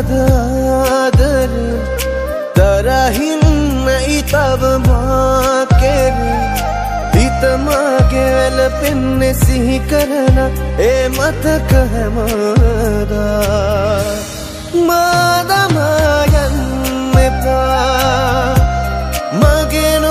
ආදර තරහින් ඉතව මා කෙරේ හිත මාගේ වැළපෙන්නේ සිහි කරන ඒ මතක හැමදා මාදමා යන්න එපා මගේ